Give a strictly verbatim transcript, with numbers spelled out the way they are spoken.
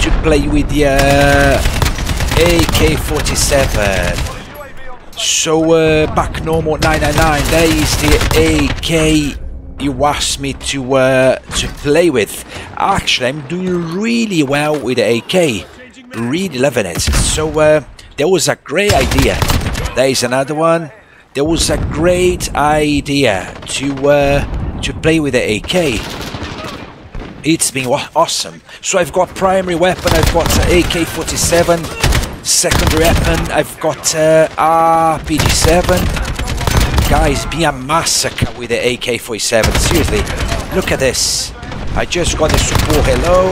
to play with the uh, A K forty-seven. So uh, back normal nine nine nine, there is the A K you asked me to uh, to play with. Actually, I'm doing really well with the A K, really loving it. So uh, there was a great idea. There is another one. There was a great idea to uh, to play with the A K. It's been awesome. So I've got primary weapon. I've got uh, A K forty-seven. Secondary weapon, I've got uh, R P G seven. Guys, be a massacre with the A K forty-seven. Seriously, look at this. I just got the support. Hello.